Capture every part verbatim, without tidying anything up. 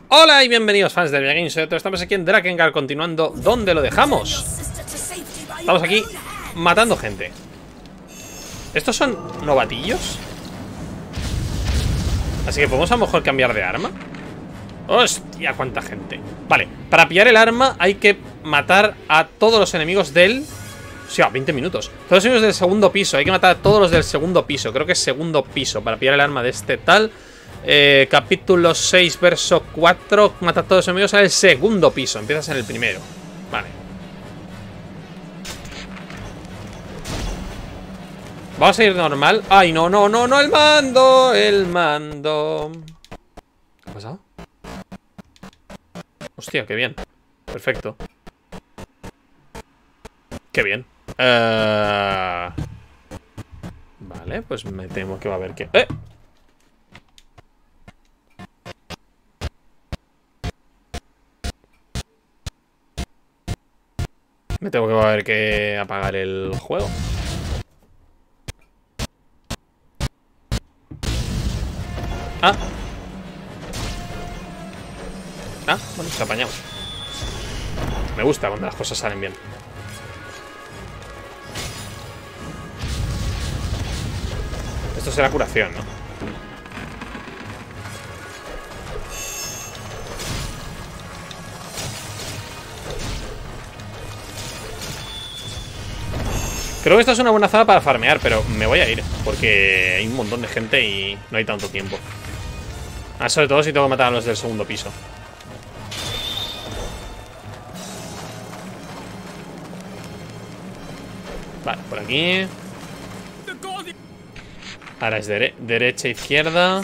Hola y bienvenidos fans de Videogames. Estamos aquí en Drakengard continuando donde lo dejamos. Estamos aquí matando gente. ¿Estos son novatillos? Así que podemos a lo mejor cambiar de arma. Hostia, cuánta gente. Vale, para pillar el arma hay que matar a todos los enemigos del... O sea, veinte minutos. Todos los enemigos del segundo piso. Hay que matar a todos los del segundo piso. Creo que es segundo piso para pillar el arma de este tal. Eh, capítulo seis, verso cuatro. Mata a todos los enemigos en el segundo piso. Empiezas en el primero. Vale. Vamos a ir normal. Ay, no, no, no, no, el mando. El mando. ¿Qué ha pasado? Hostia, qué bien. Perfecto. Qué bien. Uh... Vale, pues me temo que va a haber que... ¡Eh! Me tengo que va a haber que apagar el juego. Ah. Ah, bueno, se apañamos. Me gusta cuando las cosas salen bien. Esto será curación, ¿no? Creo que esta es una buena zona para farmear, pero me voy a ir porque hay un montón de gente y no hay tanto tiempo. Ah, sobre todo si tengo que matar a los del segundo piso. Vale, por aquí. Ahora es dere derecha, izquierda.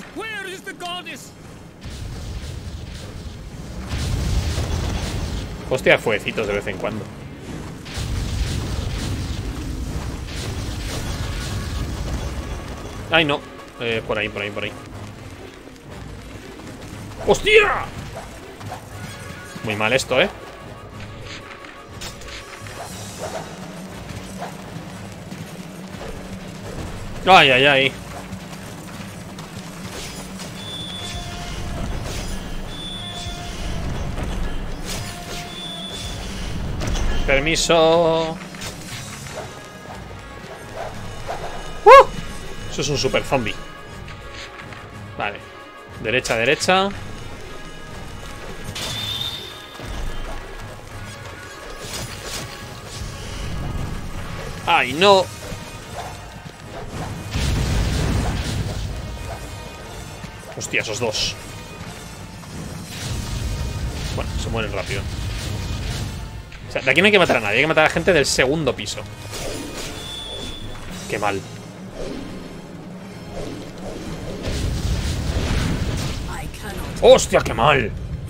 Hostia, fueguecitos de vez en cuando. Ay, no. Eh, por ahí, por ahí, por ahí. ¡Hostia! Muy mal esto, ¿eh? Ay, ay, ay. Permiso. ¡Uh! Eso es un super zombie. Vale. Derecha, derecha. ¡Ay, no! Hostia, esos dos. Bueno, se mueren rápido. O sea, de aquí no hay que matar a nadie. Hay que matar a la gente del segundo piso. Qué mal. ¡Hostia, qué mal!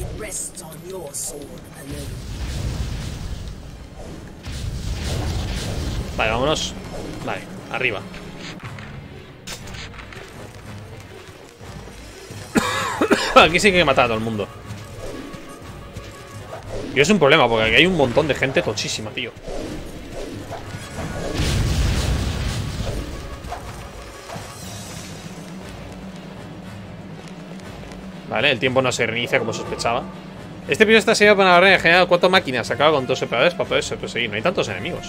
Vale, vámonos. Vale, arriba. Aquí sí que hay que matar a todo el mundo. Y es un problema, porque aquí hay un montón de gente tochísima, tío. Vale, el tiempo no se reinicia como sospechaba. Este piso está sellado por una barrera general. Cuatro máquinas. Acaba con dos separadores para poder perseguir. No hay tantos enemigos.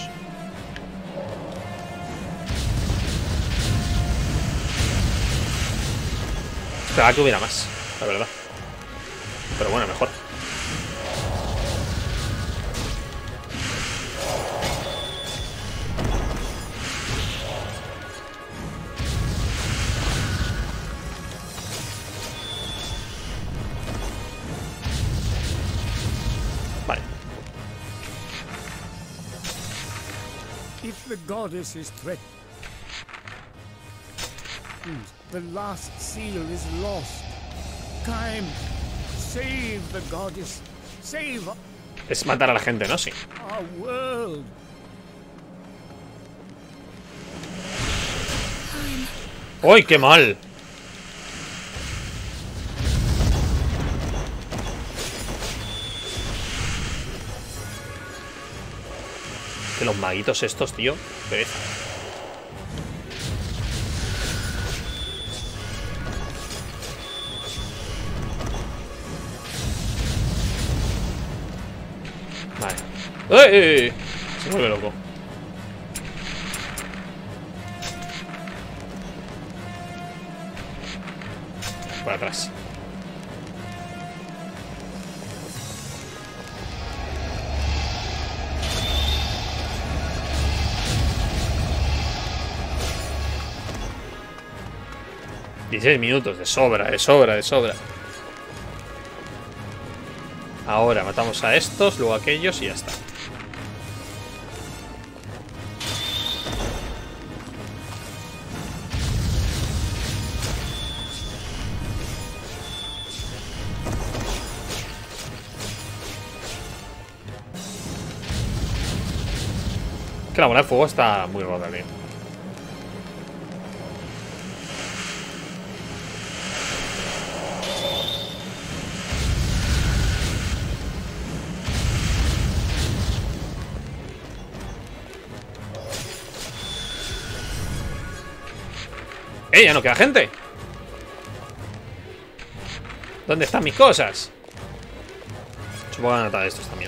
Esperaba que hubiera más, la verdad. Pero bueno, mejor. Vale. If the goddess is threatened, the last seal is lost. Time, save the goddess, save Es matar a la gente, ¿no? Sí. our world. ¡Uy, qué mal! Que los maguitos estos, tío. Pereza. Vale. ¡Eh! Se vuelve loco. Por atrás. dieciséis minutos, de sobra, de sobra, de sobra. Ahora matamos a estos, luego a aquellos y ya está. Que la bola de fuego está muy rota, tío. ¡Eh! Ya no queda gente. ¿Dónde están mis cosas? Supongo que van a matar a estos también.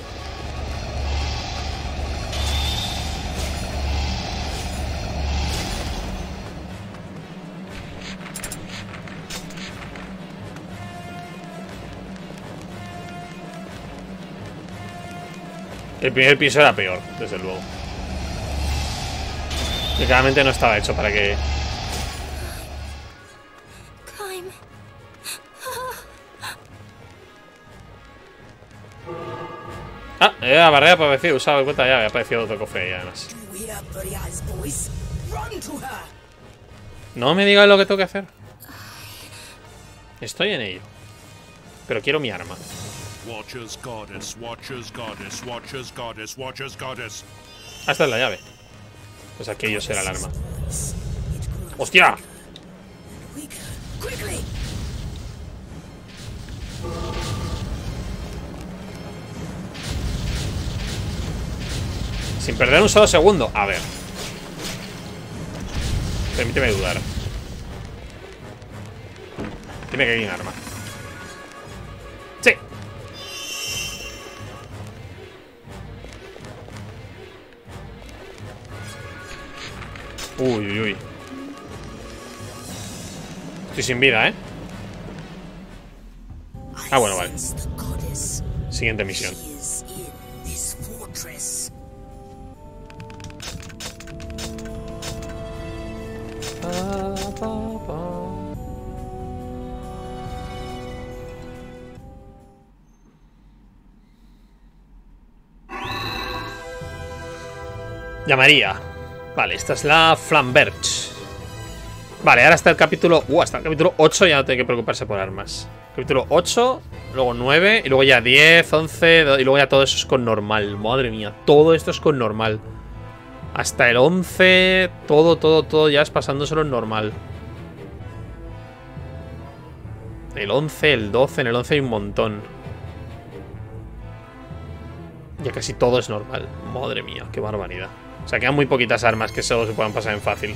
El primer piso era peor, desde luego. Y claramente no estaba hecho para que... Ah, la barrera aparecido, usaba en cuenta ya, había aparecido otro cofre ahí además. No me digas lo que tengo que hacer. Estoy en ello. Pero quiero mi arma. Watchers goddess, watchers goddess, watchers goddess, watchers goddess. Ah, esta es la llave. Pues aquello será el arma. ¡Hostia! Sin perder un solo segundo. A ver. Permíteme dudar. Dime que hay un arma. Sí. Uy, uy, uy. Estoy sin vida, ¿eh? Ah, bueno, vale. Siguiente misión. Llamaría. Vale, esta es la Flamberge. Vale, ahora está el capítulo... Uh, hasta el capítulo ocho ya no tiene que preocuparse por armas. Capítulo ocho, luego nueve, y luego ya diez, once, y luego ya todo eso es con normal. Madre mía, todo esto es con normal. Hasta el once, todo, todo, todo ya es pasándoselo en normal. El once, el doce, en el once hay un montón. Ya casi todo es normal. Madre mía, qué barbaridad. O sea, quedan muy poquitas armas que solo se puedan pasar en fácil.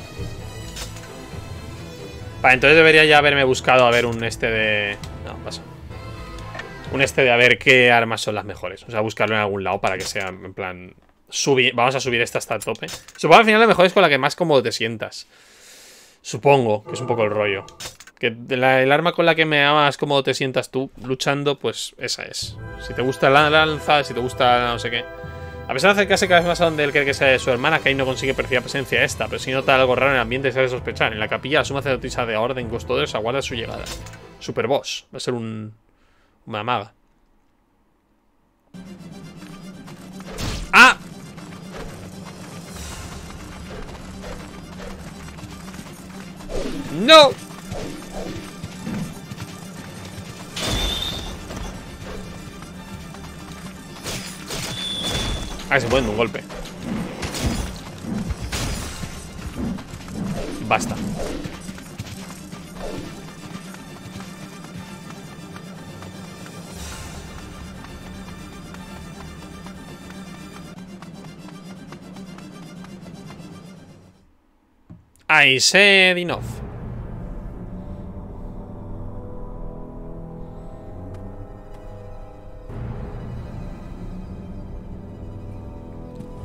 Vale, entonces debería ya haberme buscado a ver un este de... No, pasa. Un este de a ver qué armas son las mejores. O sea, buscarlo en algún lado para que sea en plan... Subir, vamos a subir esta hasta el tope. Supongo que al final la mejor es con la que más cómodo te sientas. Supongo que es un poco el rollo. Que la, el arma con la que me más cómodo te sientas tú luchando, pues esa es. Si te gusta la lanza, si te gusta no sé qué. A pesar de acercarse cada vez más a donde él cree que sea de su hermana, Kain no consigue percibir la presencia esta, pero si nota algo raro en el ambiente y se hace sospechar. En la capilla, la suma sacerdotisa de orden custodios aguarda su llegada. Super boss. Va a ser un... una maga. ¡Ah! ¡No! Ah, se pueden de un golpe. Basta. I said enough.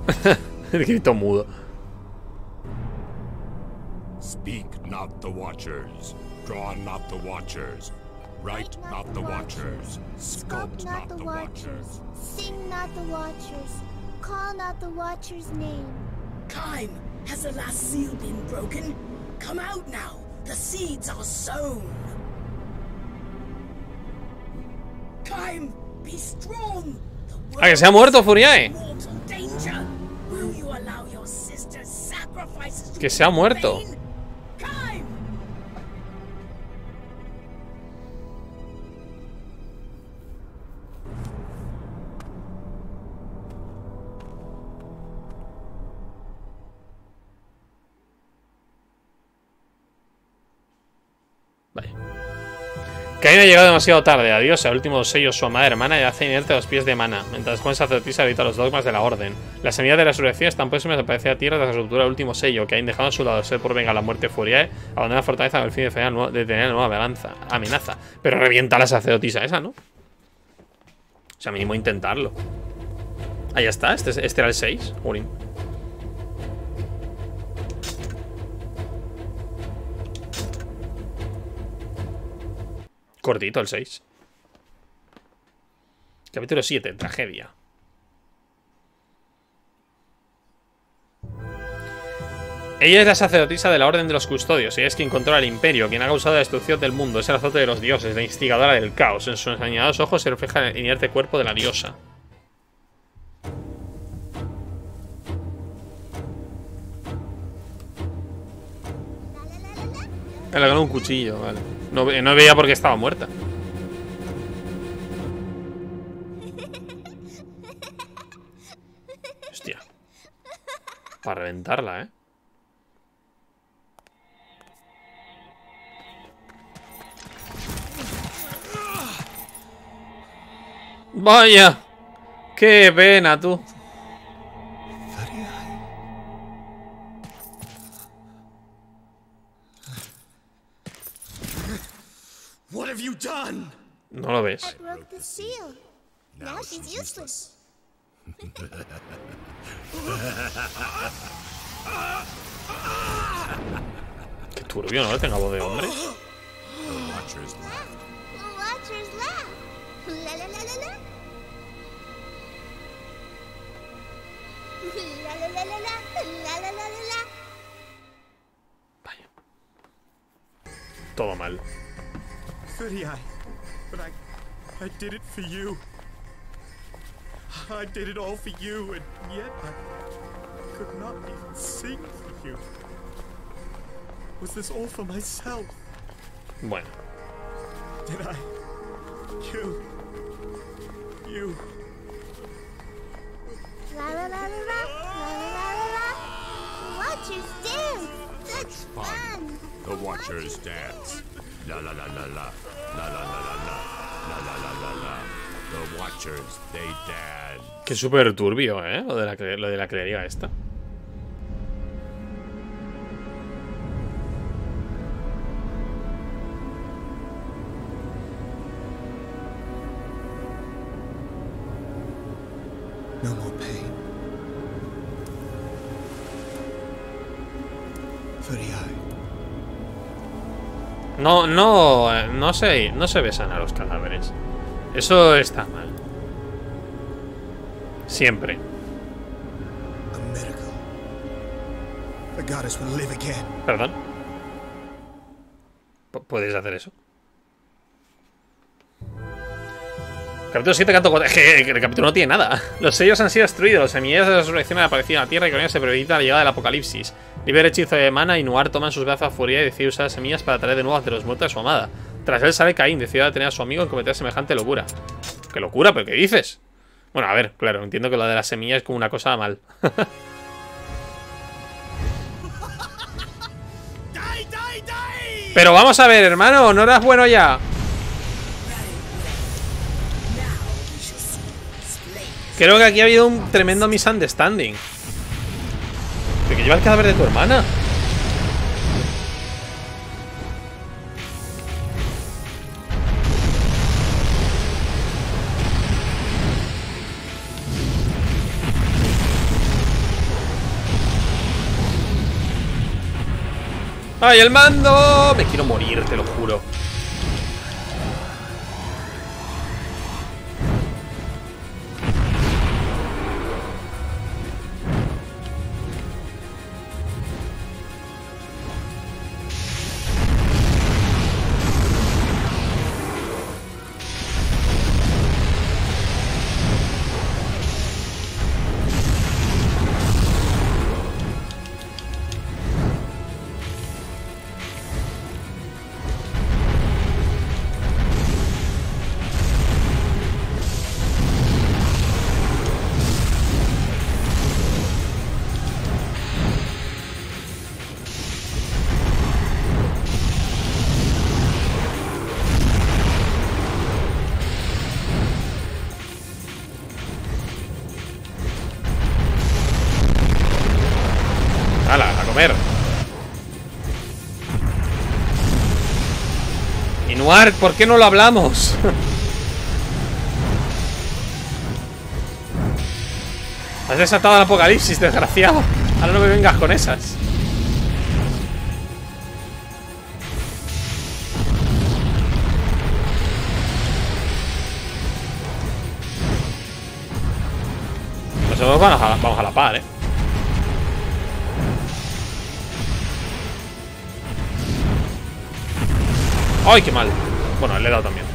El grito mudo. Speak not the watchers, draw not the watchers, write not the watchers, sculpt not the watchers. Sing not the watchers. Call not the watcher's name. Kime, has the last seal been broken? Come out now. The seeds are sown. Kime, be strong. The ¡Ah, que se ha muerto Furiae! mortal danger. Will you allow your sister's sacrifices to Que se ha be muerto. vain? Kime! Vale. Cain ha llegado demasiado tarde. Adiós, el último sello su amada hermana y hace inerte a los pies de Mana, mientras Juan sacerdotisa grita los dogmas de la orden. La semilla de la resurrección están próximas a aparecer a tierra tras la ruptura del último sello. Cain, dejando a su lado ser por venga la muerte Furiae, abandona la fortaleza con el fin de, frenar el nuevo- de tener la nueva amenaza, amenaza. Pero revienta a la sacerdotisa esa, ¿no? O sea, mínimo intentarlo. Ah, ya está. Este, este era el seis. Urin. Cortito el seis. Capítulo siete, tragedia. Ella es la sacerdotisa de la Orden de los Custodios. Ella es quien controla el imperio, quien ha causado la destrucción del mundo. Es el azote de los dioses, la instigadora del caos. En sus ensañados ojos se refleja el inerte cuerpo de la diosa. Le regaló un cuchillo, vale. No, ve- no veía por qué estaba muerta. Hostia. Para reventarla, ¿eh? Vaya. Qué pena, tú. What have you done? No lo ves. Broke the seal. Now she's useless. Qué turbio, ¿no? Tenga voz de hombre. The watchers laugh. The watchers laugh. La la la la la. La la la la la. La la la la la. Vaya. Todo mal. Furiae, but I, I did it for you. I did it all for you, and yet I could not even sing for you. Was this all for myself? Bueno. Did I kill you? La la la la la. La la la la la. The watchers dance. Such fun. The watchers dance. La la la la la. La la la la la. La la la la la. The watchers, they dance. Qué súper turbio, ¿eh? Lo de la, cre- lo de la clería esta. No more pain. Furiae. No, no, eh, no se, no se besan a los cadáveres. Eso está mal. Siempre. A miracle. The goddess will live again. Perdón. P- ¿Puedes hacer eso? Capítulo siete, canto cuatro. Es que el capítulo no tiene nada. Los sellos han sido destruidos. Los semillas de la resurrección han aparecido en la tierra y con ellas se previta la llegada del apocalipsis. Libre el hechizo de Mana y Nuar toma en sus brazos a Furia y decide usar las semillas para traer de nuevo ante los muertos a su amada. Tras él sale Caín, decide detener a su amigo en cometer semejante locura. ¿Qué locura? ¿Pero qué dices? Bueno, a ver, claro, entiendo que lo de las semillas es como una cosa mal. Pero vamos a ver, hermano, ¿no eras bueno ya? Creo que aquí ha habido un tremendo misunderstanding. ¿De que lleva el cadáver de tu hermana? ¡Ay, el mando! Me quiero morir, te lo juro. ¡Hala, a comer! Inuart, ¿por qué no lo hablamos? Has desatado el apocalipsis, desgraciado. Ahora no me vengas con esas. Nosotros vamos a, vamos a la par, eh. ¡Ay, qué mal! Bueno, le he dado también.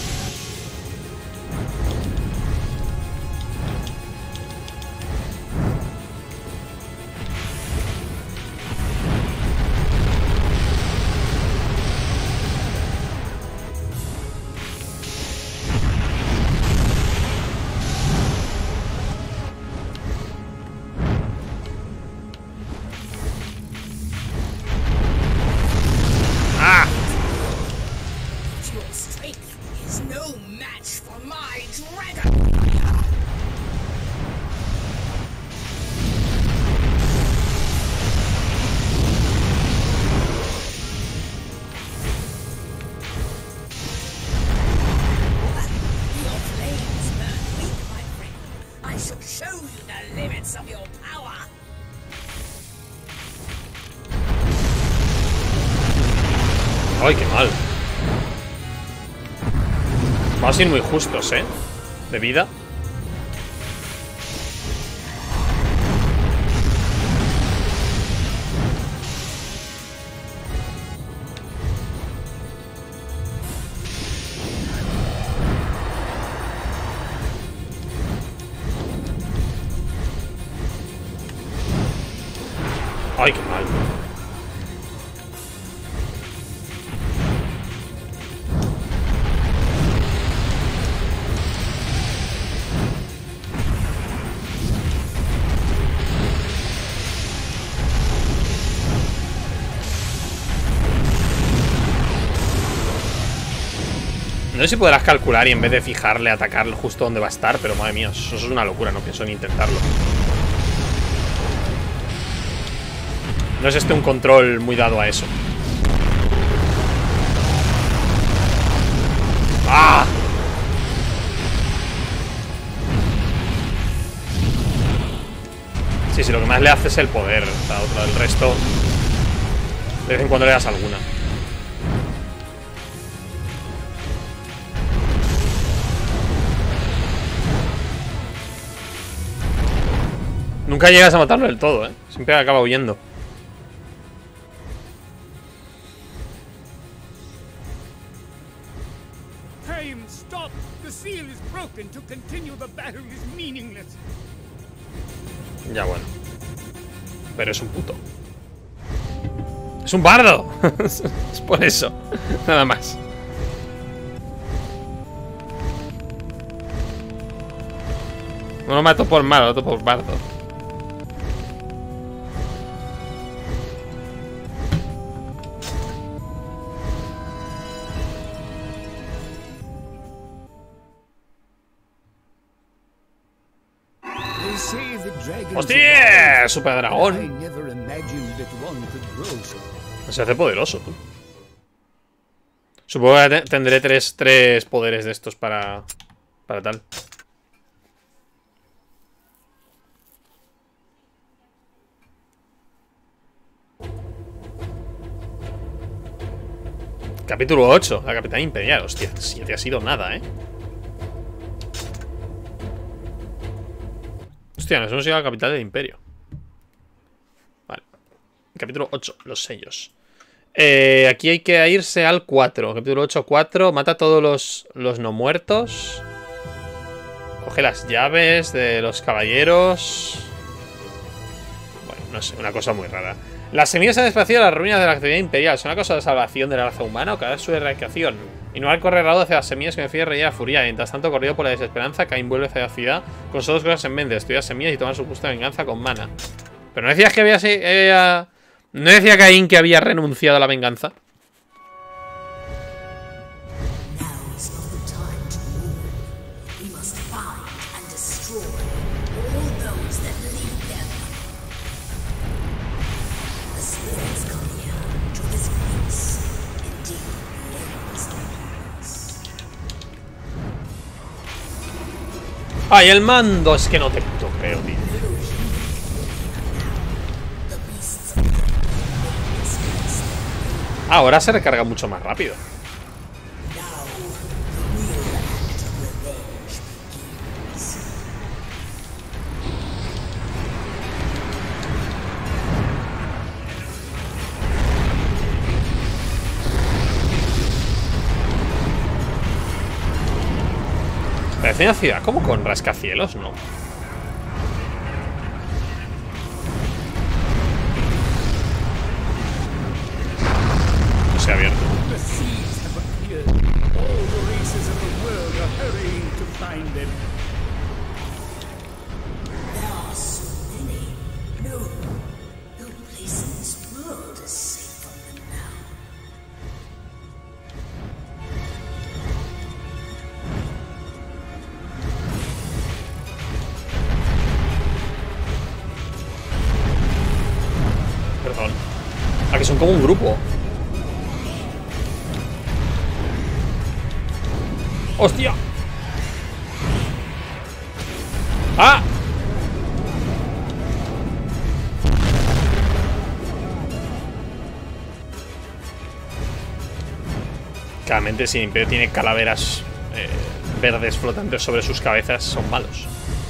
¡Ay, qué mal! Vamos a ir muy justos, ¿eh? De vida. ¡Ay, qué mal! No sé si podrás calcular y en vez de fijarle, atacarle justo donde va a estar, pero madre mía, eso es una locura, no pienso ni intentarlo. No es este un control muy dado a eso. ¡Ah! Sí, sí, lo que más le hace es el poder. O sea, otro, el resto, de vez en cuando le das alguna. Nunca llegas a matarlo del todo, ¿eh? Siempre acaba huyendo. Haim, stop! The seal is broken. To continue the battle is meaningless. Ya bueno. Pero es un puto. ¡Es un bardo! Es por eso. Nada más. No lo mato por malo, lo mato por bardo. ¡Hostia! ¡Super dragón! Se hace poderoso, tú. Supongo que tendré tres, tres poderes de estos para, para tal. Capítulo ocho, la Capitanía Imperial. Hostia, siete ha sido nada, ¿eh? Hostia, nos hemos llegado a la capital del Imperio. Vale. Capítulo ocho, los sellos. Eh, aquí hay que irse al cuatro. Capítulo ocho, cuatro. Mata a todos los, los no muertos. Coge las llaves de los caballeros. Bueno, no sé, una cosa muy rara. Las semillas han desplaciado las ruinas de la actividad imperial. ¿Son una cosa de salvación de la raza humana o cada vez su erradicación? Y no al correr rado hacia las semillas que me fui a reír a furia. Mientras tanto, corrido por la desesperanza, Caín vuelve hacia la ciudad con sus dos cosas en mente: estudiar semillas y tomar su justa venganza con mana. Pero no decías que había... había... ¿No decía Caín que había renunciado a la venganza? ¡Ay, el mando! Es que no te puto creo, tío. Ahora se recarga mucho más rápido. Parece una ciudad como con rascacielos, ¿no? No se ha abierto. The seas have appeared. All the races of the world are hurrying to find them. There are so many. No, no place in this world is safe from them now. Perdón. Ah, que son como un grupo. ¡Hostia! ¡Ah! Claramente, si el Imperio tiene calaveras eh, verdes flotantes sobre sus cabezas, son malos.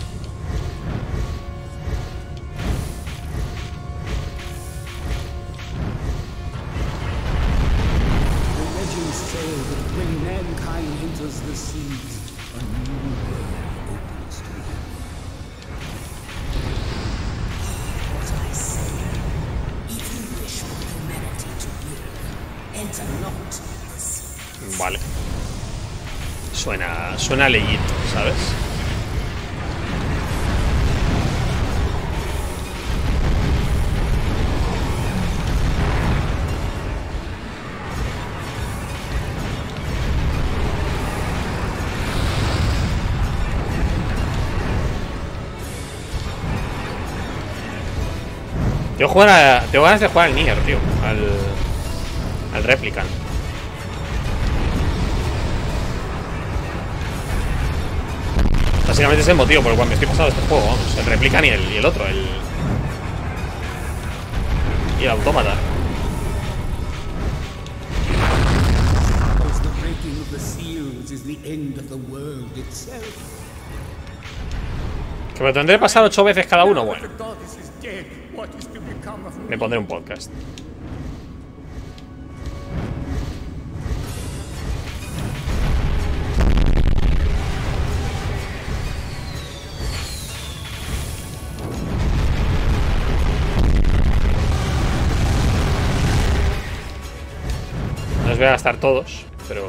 Vale. Suena, suena legit, ¿sabes? Tengo, jugar a, tengo ganas de jugar al Nier, tío. Al, al Replicant. Básicamente es el motivo por el cual me estoy pasando este juego, vamos. El Replicant y el, y el otro, el... Y el Autómata. Que me tendré que pasar ocho veces cada uno, bueno. Me pondré un podcast. No los voy a gastar todos, pero...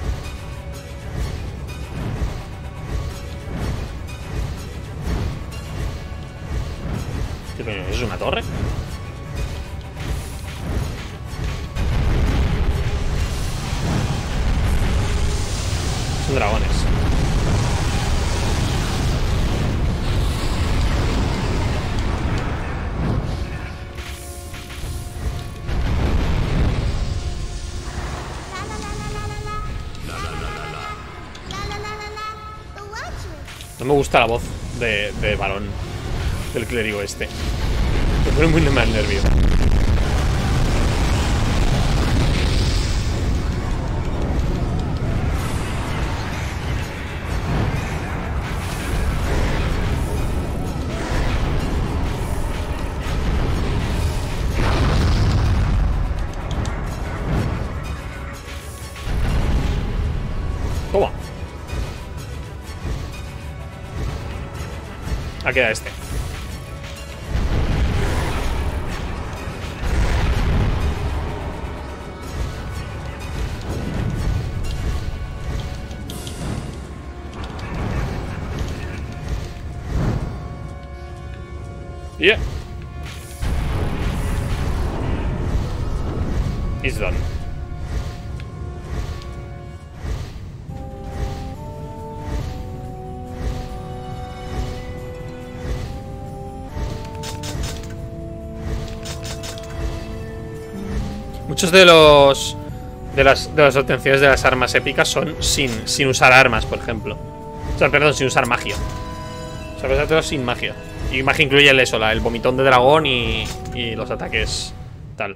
¿Qué coño? ¿Es una torre? Son dragones. No me gusta la voz de, de varón del clérigo este. Me pone muy mal nervio. Ah, queda este. Yeah. It's done. Muchos de los de las, de las obtenciones de las armas épicas son sin, sin usar armas, por ejemplo. O sea, perdón, sin usar magia. O sea, pues todo sin magia. Y magia incluye el eso, la, el vomitón de dragón y, y los ataques tal.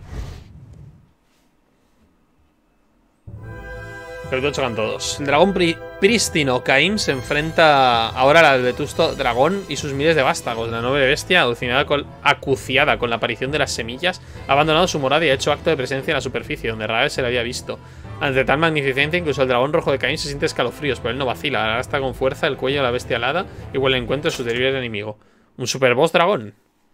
Capítulo ocho, canto dos. El dragón pri prístino Caim se enfrenta ahora al vetusto dragón y sus miles de vástagos. La noble bestia, alucinada con, acuciada con la aparición de las semillas, ha abandonado su morada y ha hecho acto de presencia en la superficie, donde rara vez se le había visto. Ante tal magnificencia, incluso el dragón rojo de Caim se siente escalofríos, pero él no vacila, arrastra con fuerza el cuello de la bestia alada y vuelve al encuentro de su terrible enemigo. Un superboss dragón.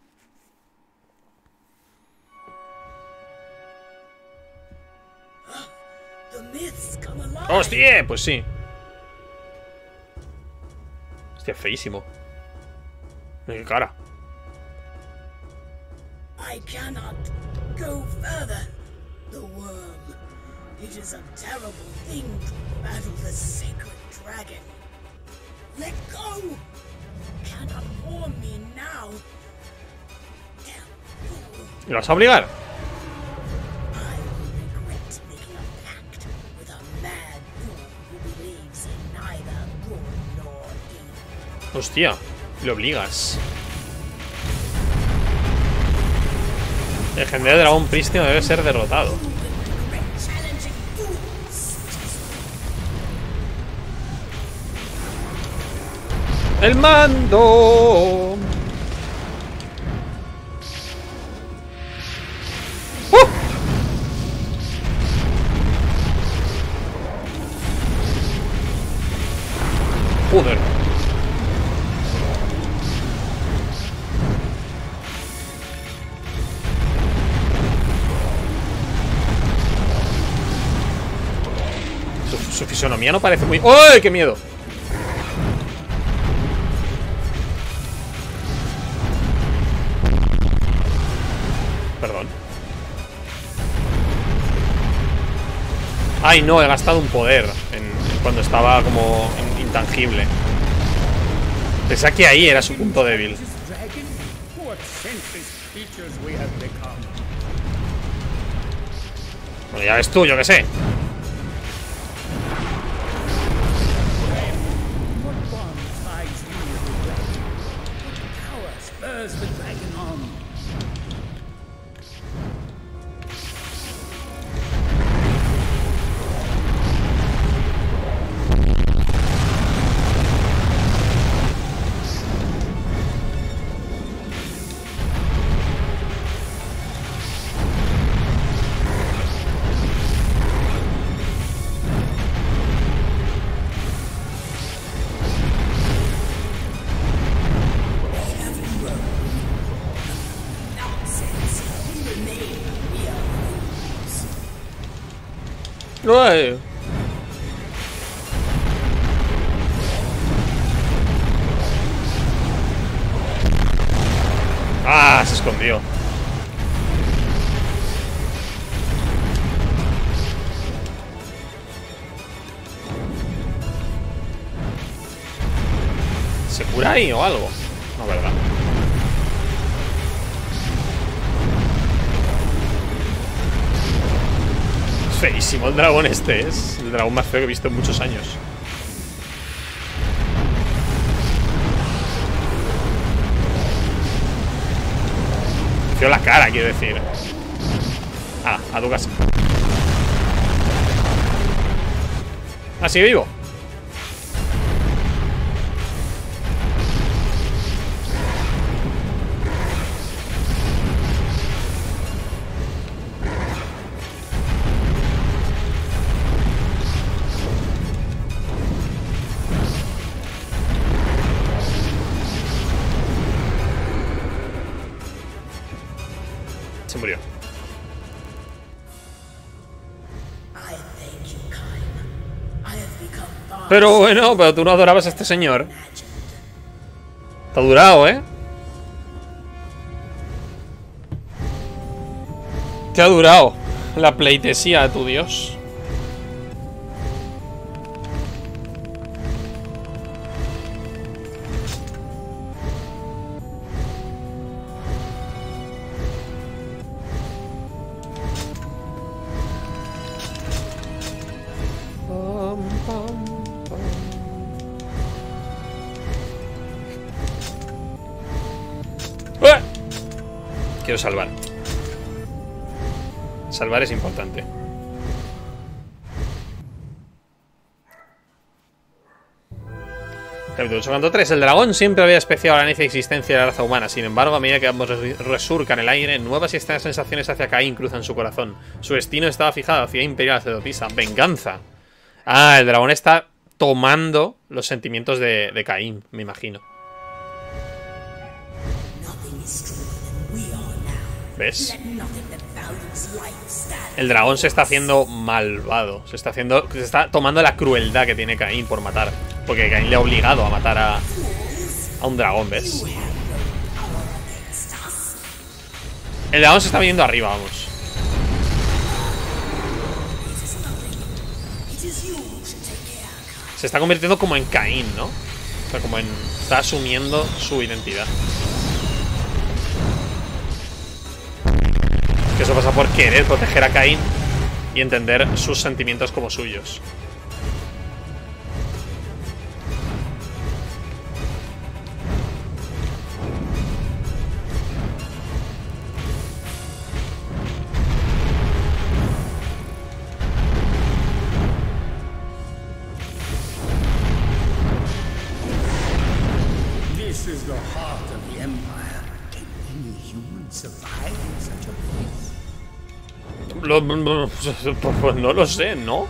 ¡Hostia! Pues sí. Hostia, feísimo. Mira qué cara. I cannot go further. The worm. It is a terrible thing to battle the sacred dragon. Let go. Cannot harm me now. ¿Me vas a obligar? I regret making a pact with a mad fool who believes in neither good nor evil. Hostia, le obligas. El legendario dragón prístino debe ser derrotado. ¡El mando! ¡Uh! Joder. Su, su fisonomía no parece muy... ¡Uy! ¡Qué miedo! Perdón. Ay, no, he gastado un poder en, cuando estaba como in, intangible. Pensaba que ahí era su punto débil. Bueno, ya ves tú, yo qué sé. Uy. Ah, se escondió. ¿Se cura ahí o algo? No, verdad. Feísimo el dragón este. Es el dragón más feo que he visto en muchos años. Feo la cara, quiero decir. Ah, a tu casa. Ah, sigue vivo. murió. I thank you, Kaim. I have become far Pero bueno, pero tú no adorabas a este señor. imagined. Te ha durado, ¿eh? Te ha durado la pleitesía a tu dios. ¡Eh! Quiero salvar. Salvar es importante. Capítulo ocho punto tres. El dragón siempre había despreciado la necia existencia de la raza humana. Sin embargo, a medida que ambos resurcan el aire, nuevas y extrañas sensaciones hacia Caín cruzan su corazón. Su destino estaba fijado hacia Imperial sacerdotisa. Venganza. Ah, el dragón está tomando los sentimientos de, de Caín, me imagino. ¿Ves? El dragón se está haciendo malvado. Se está haciendo. Se está tomando la crueldad que tiene Caín por matar. Porque Caín le ha obligado a matar a. A un dragón, ¿ves? El dragón se está viniendo arriba, vamos. Se está convirtiendo como en Caín, ¿no? O sea, como en. Está asumiendo su identidad. Que eso pasa por querer proteger a Caín y entender sus sentimientos como suyos. This is the heart of the Empire. Can any human survive in such a place? Lo, no, pues no lo sé, ¿no?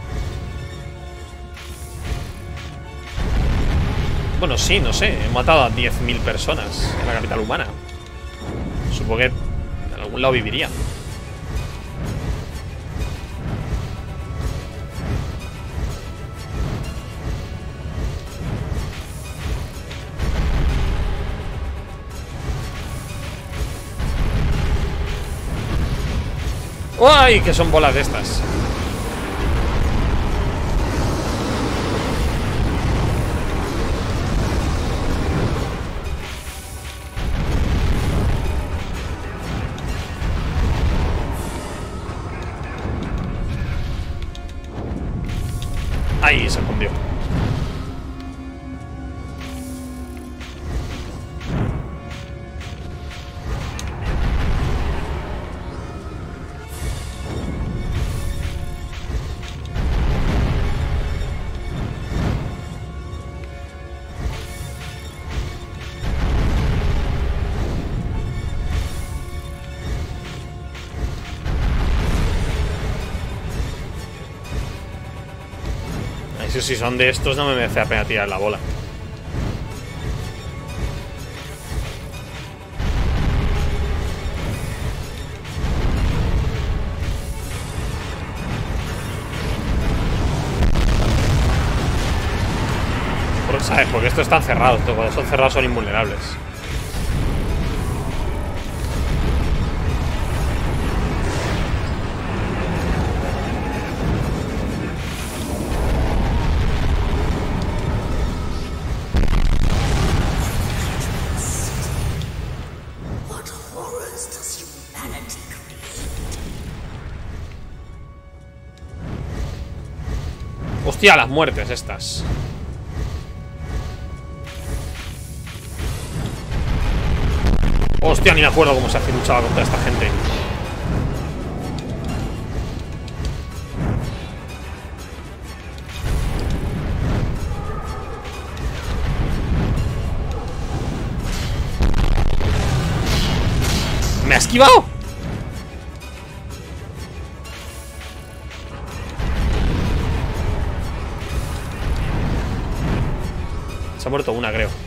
Bueno, sí, no sé. He matado a diez mil personas en la capital humana. Supongo que en algún lado viviría. ¡Ay! Que son bolas de estas. Ahí se fundió. Si son de estos, no me merece la pena tirar la bola. Por, ¿sabes? Porque estos están cerrados. Cuando son cerrados son invulnerables. Hostia, las muertes estas. Hostia, ni me acuerdo cómo se luchaba contra esta gente. ¡Me ha esquivado! Se ha muerto una, creo.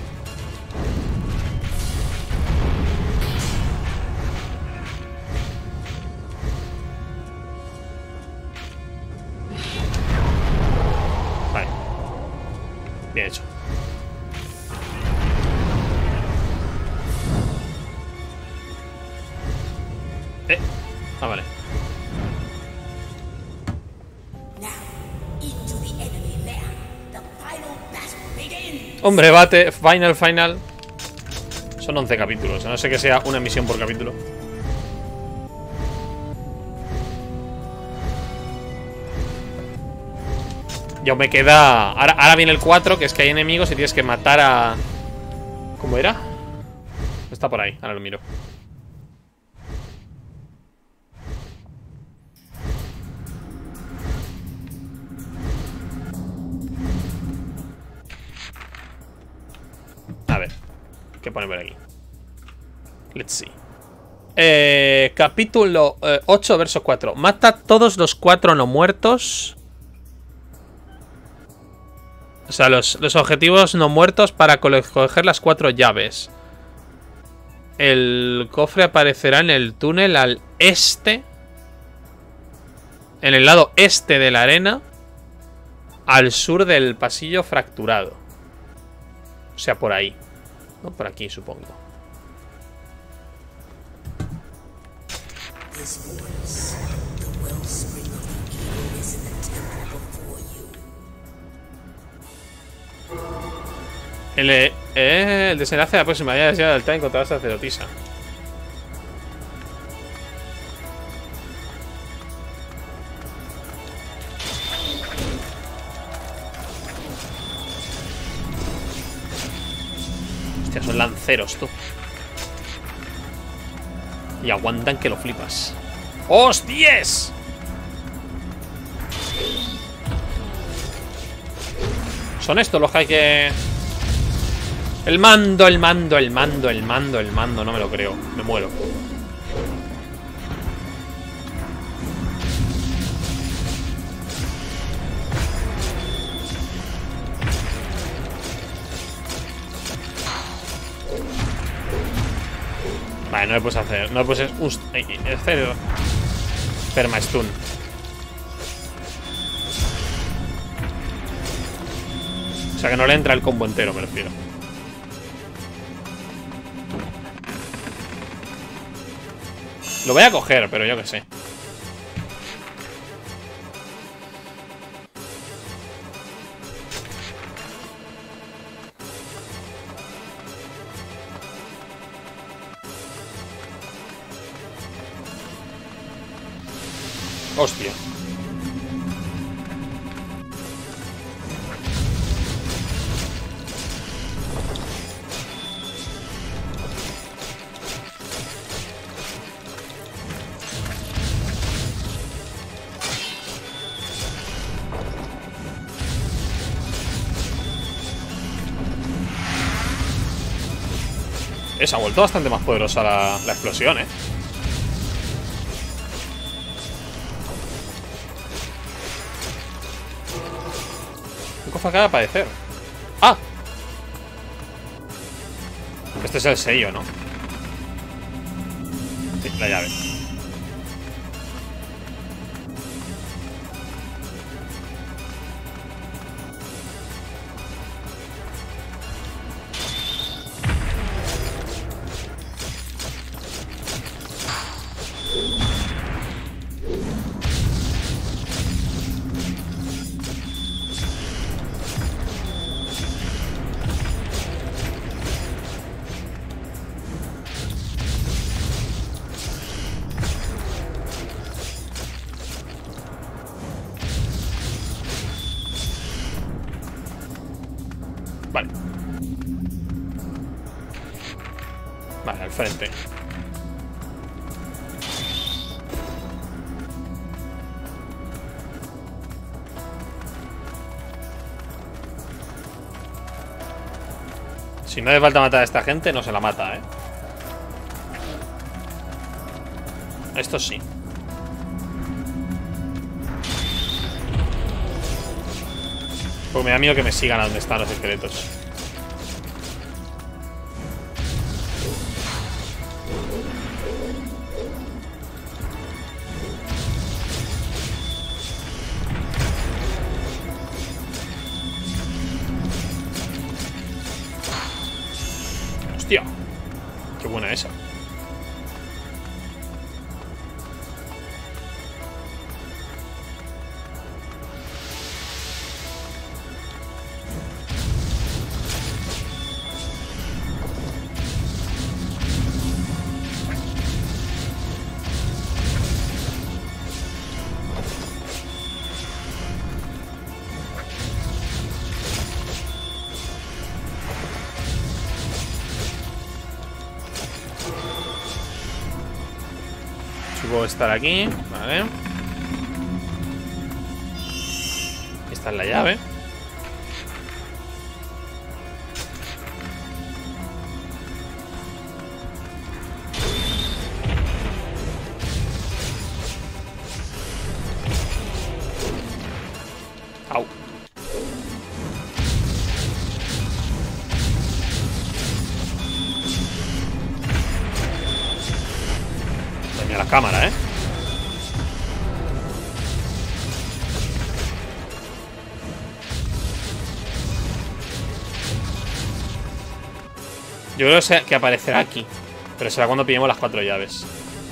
Ah, vale. Hombre, bate, final, final. Son once capítulos, a no sé que sea una misión por capítulo. Ya me queda... Ahora, ahora viene el cuatro, que es que hay enemigos y tienes que matar a... ¿Cómo era? Está por ahí, ahora lo miro. A ver, ¿qué pone por aquí? Let's see. Eh, capítulo eh, ocho, verso cuatro. Mata a todos los cuatro no muertos. O sea, los, los objetivos no muertos para coger las cuatro llaves. El cofre aparecerá en el túnel al este. En el lado este de la arena. Al sur del pasillo fracturado. O sea, por ahí. No, por aquí, supongo. El, eh, el desenlace de la próxima día de altar encontrará a la sacerdotisa. Hostia, son lanceros, tú. Y aguantan que lo flipas. ¡Hostias! Son estos los que hay que... El mando, el mando, el mando, el mando, el mando. No me lo creo, me muero. Vale, no le puedes hacer. No le puedes hacer permastun. O sea que no le entra el combo entero, me refiero. Lo voy a coger, pero yo qué sé. Hostia. Eh, se ha vuelto bastante más poderosa la, la explosión, eh. ¿Qué cosa acaba de aparecer? ¡Ah! Este es el sello, ¿no? Sí, la llave. Vale. Vale, al frente. Si no hace falta matar a esta gente, no se la mata, ¿eh? Esto sí. Porque me da miedo que me sigan a donde están los esqueletos. Hostia. Qué buena esa. puedo estar aquí. Vale. Esta es la llave. Au. Daña la cámara, ¿eh? Yo creo que aparecerá aquí, pero será cuando pillemos las cuatro llaves.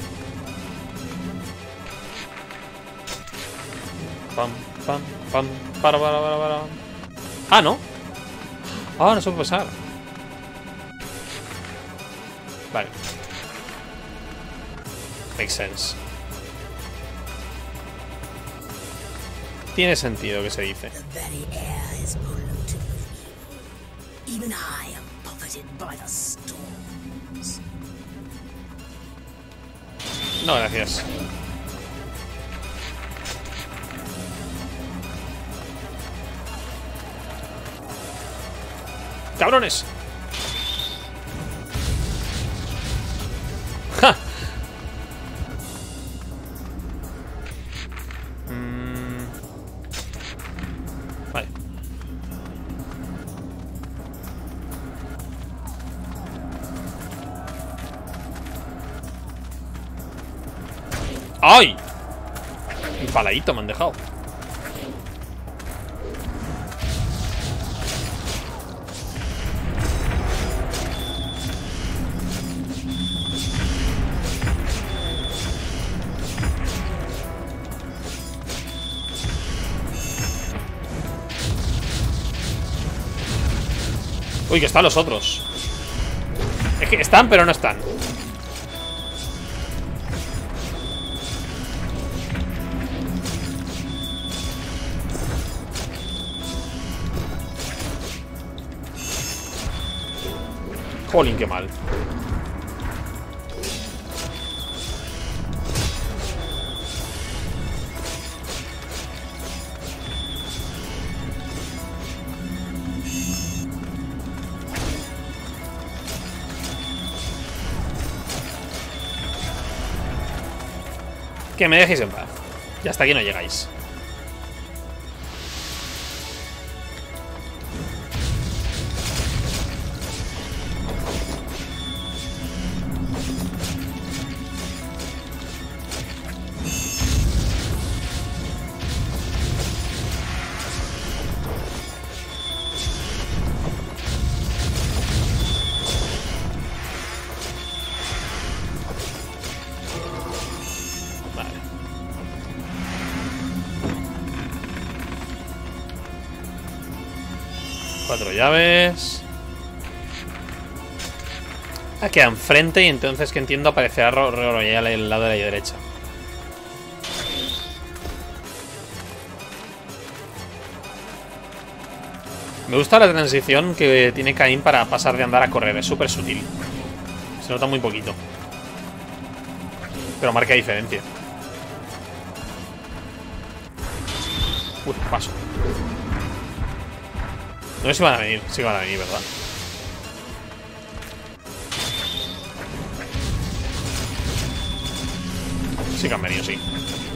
Pam, pam, pam, para, para, para, para. Ah, ¿no? Ah, no se puede pasar. Vale. Makes sense. Tiene sentido que se dice. The very air is polluted with evil. Even I am buffeted by the storms. No, gracias. ¡Cabrones! ¡Ja! Mm. Vale. ¡Ay! Empaladito me han dejado. Uy, que están los otros. Es que están, pero no están. Jolín, qué mal. Que me dejéis en paz. Y hasta aquí no llegáis. Cuatro llaves. Ah, queda enfrente y entonces que entiendo aparecerá Royal al lado de la derecha. Me gusta la transición que tiene Caín para pasar de andar a correr. Es súper sutil. Se nota muy poquito. Pero marca diferencia. Uy, paso. No sé si van a venir, sí van a venir, ¿verdad? Sí que han venido, sí.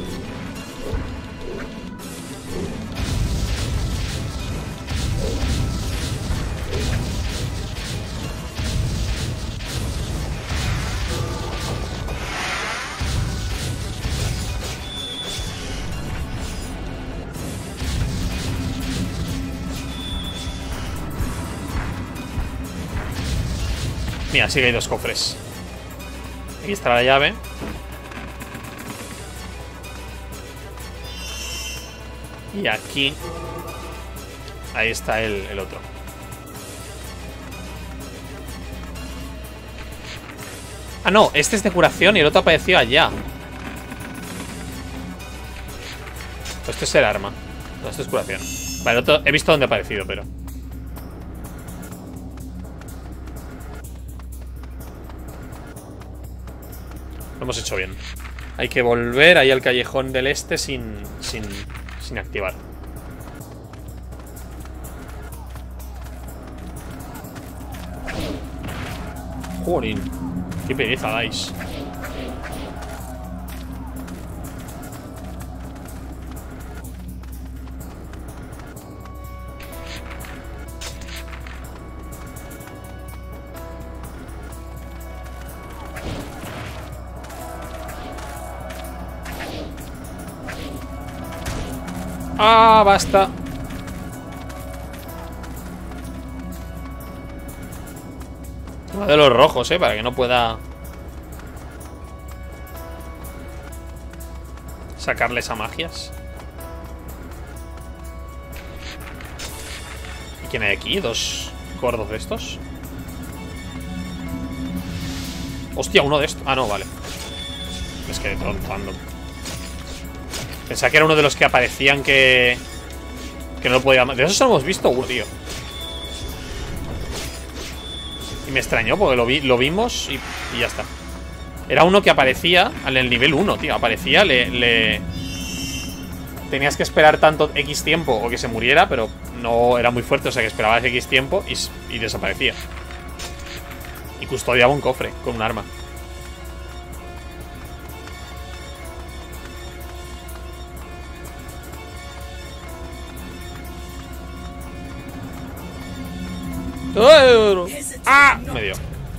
Mira, sí que hay dos cofres. Aquí está la llave. Y aquí. Ahí está el, el otro. Ah, no, este es de curación y el otro apareció allá. Pues este es el arma. No, este es curación. Vale, el otro he visto dónde ha aparecido, pero... Lo hemos hecho bien. Hay que volver ahí al callejón del este sin, sin, sin activar. Joder, qué pereza dais. Ah, basta. Uno de los rojos, eh, para que no pueda sacarles a magias. ¿Y quién hay aquí? ¿Dos gordos de estos? Hostia, uno de estos. Ah, no, vale. Es que trontando. Pensaba que era uno de los que aparecían que... Que no lo podía... De esos hemos visto uno, tío. Y me extrañó porque lo, vi, lo vimos y, y ya está. Era uno que aparecía en el nivel uno, tío. Aparecía, le, le... Tenías que esperar tanto X tiempo o que se muriera, pero no era muy fuerte, o sea que esperabas X tiempo y, y desaparecía. Y custodiaba un cofre con un arma. ¡Ah! Me dio.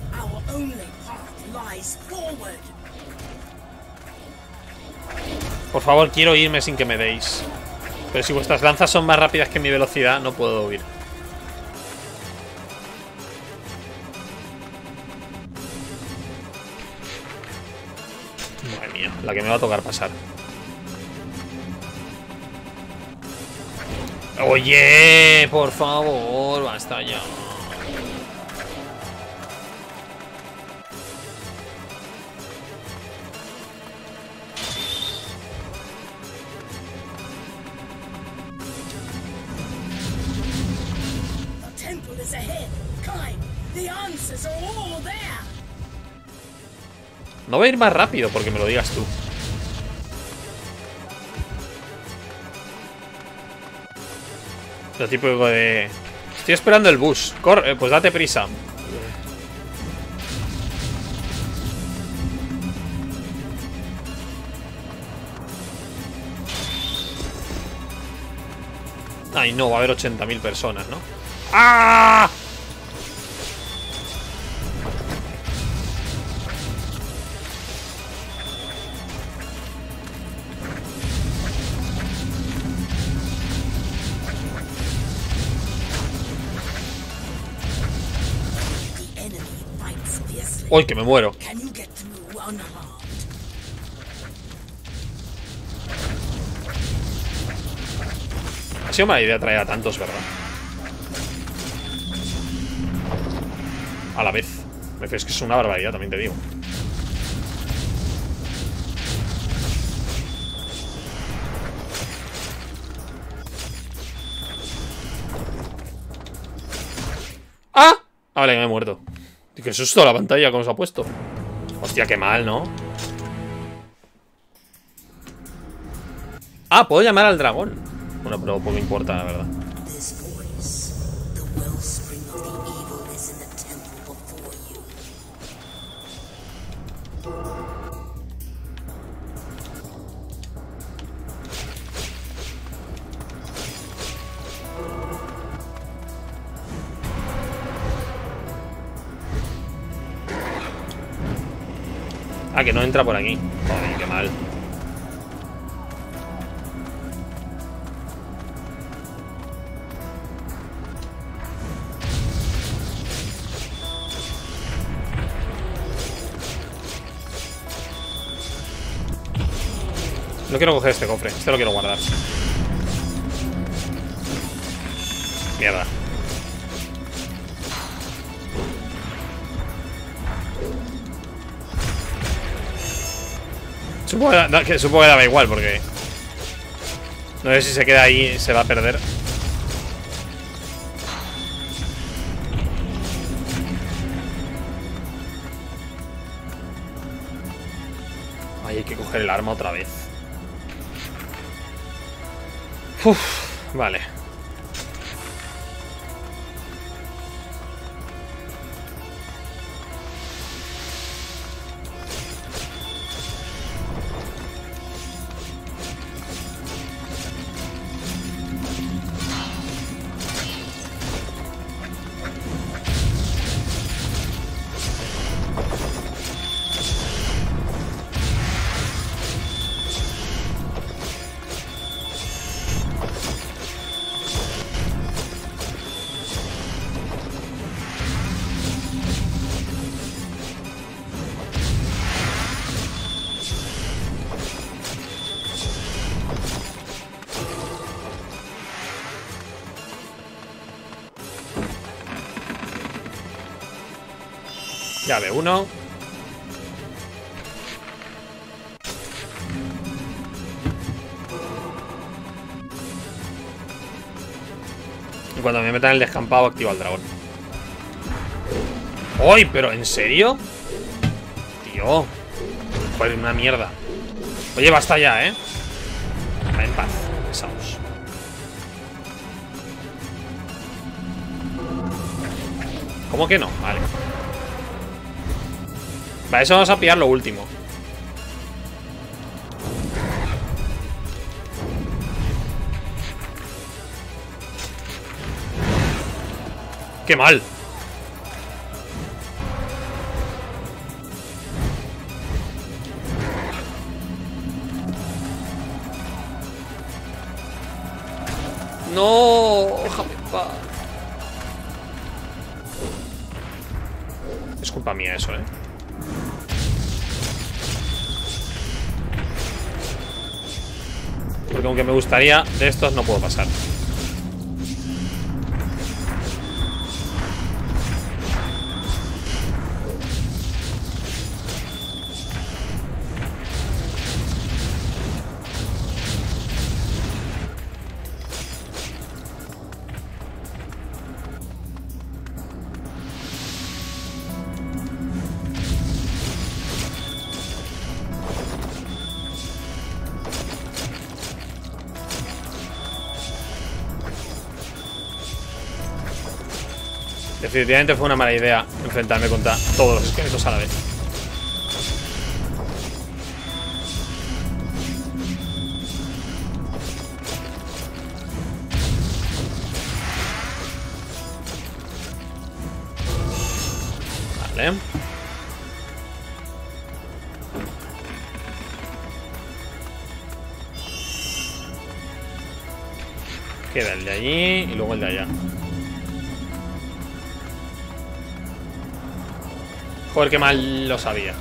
Por favor, quiero irme sin que me deis. Pero si vuestras lanzas son más rápidas que mi velocidad, no puedo huir. Madre mía, la que me va a tocar pasar. Oye, por favor, basta ya. No voy a ir más rápido porque me lo digas tú. Lo típico de... Estoy esperando el bus. Corre, pues date prisa. Ay, no, va a haber ochenta mil personas, ¿no? ¡Ah! ¡Uy, que me muero! Ha sido mala idea traer a tantos, ¿verdad? A la vez. Me parece que es una barbaridad, también te digo. ¡Ah! Ah, vale, me he muerto. Qué susto la pantalla, cómo se ha puesto. Hostia, qué mal, ¿no? Ah, puedo llamar al dragón. Bueno, pero poco importa, la verdad. Ah, que no entra por aquí. Joder, qué mal. No quiero coger este cofre. Este lo quiero guardar. Mierda. Supongo que, da, que, supongo que daba igual porque no sé si se queda ahí se va a perder. Ay, Ay, hay que coger el arma otra vez. Uf, vale. Llave uno. Y cuando me metan en el descampado activo al dragón. ¡Uy! ¿Pero en serio? Tío. Joder, una mierda. Oye, basta ya, ¿eh? Va en paz. Pesados. ¿Cómo que no? Vale. Para eso vamos a pillar lo último. ¡Qué mal! ¡No! ¡Déjame en paz! Es culpa mía eso, ¿eh? Porque aunque me gustaría, de estos no puedo pasar. Definitivamente fue una mala idea enfrentarme contra todos los esqueletos a la vez. Vale. Queda el de allí y luego el de allá. Joder, qué mal lo sabía.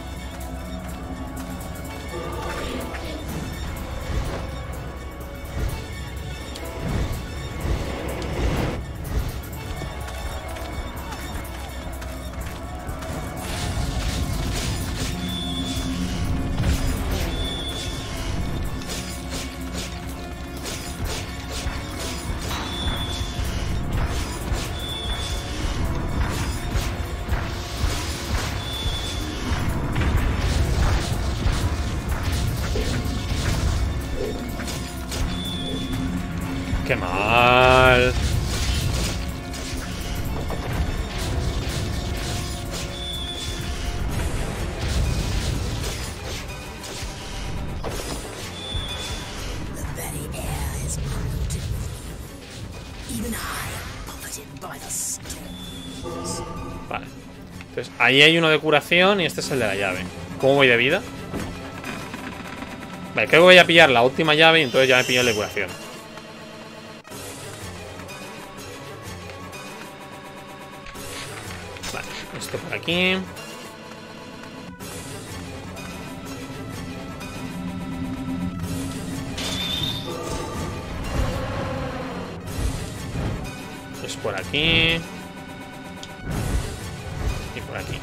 Qué mal. The very air is polluted with you. Even I am buffeted by the storms. Vale. Entonces, ahí hay uno de curación y este es el de la llave. ¿Cómo voy de vida? Vale, creo que voy a pillar la última llave y entonces ya me pillo el de curación. Vale, esto por aquí. Es por aquí. Y por aquí.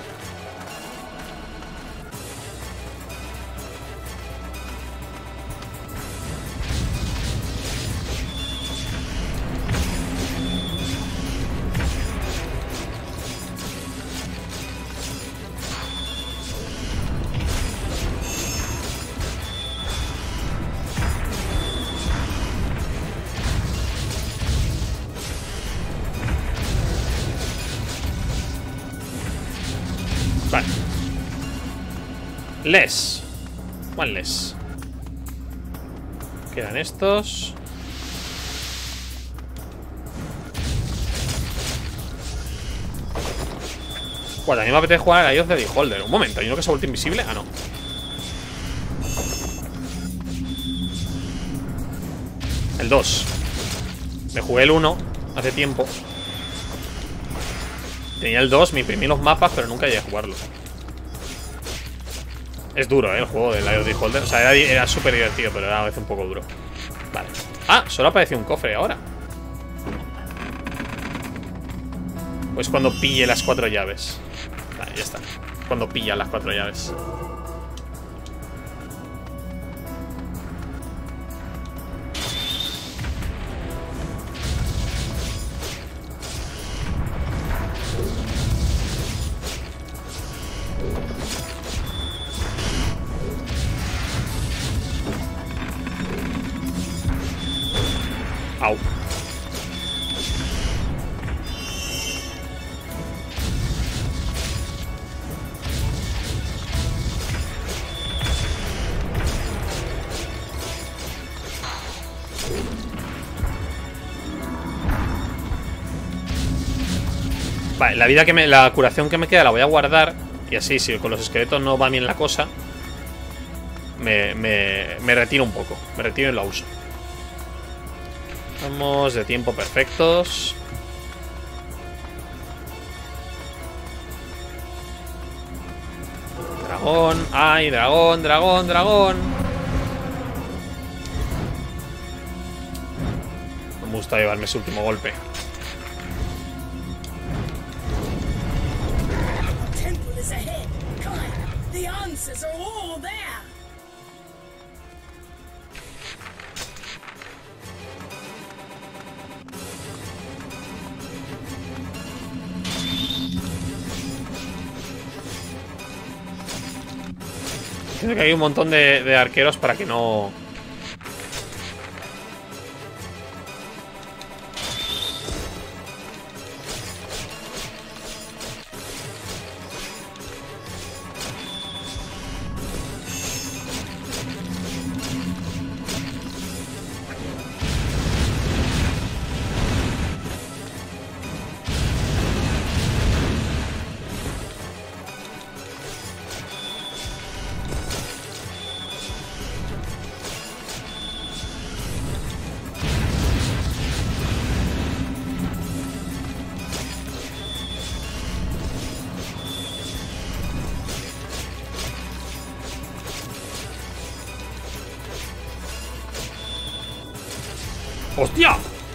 Vale. Less. One less. Quedan estos. Bueno, a mí me apetece jugar a Eye of the Beholder. Un momento, ¿hay uno que se ha vuelto invisible? Ah, no. El dos. Me jugué el uno hace tiempo. Tenía el dos, me imprimí los mapas, pero nunca llegué a jugarlo. Es duro, ¿eh? El juego del Eye of the Beholder. O sea, era, era súper divertido, pero era a veces un poco duro. Vale. Ah, solo apareció un cofre ahora. Pues cuando pille las cuatro llaves. Vale, ya está. Cuando pilla las cuatro llaves. Au. Vale, la vida que me. La curación que me queda la voy a guardar. Y así, si con los esqueletos no va bien la cosa, me, me, me retiro un poco. Me retiro y la uso. Vamos de tiempo perfectos. Dragón. ¡Ay, dragón, dragón, dragón! No me gusta llevarme ese último golpe. Creo que hay un montón de, de arqueros para que no... ¡Hostia!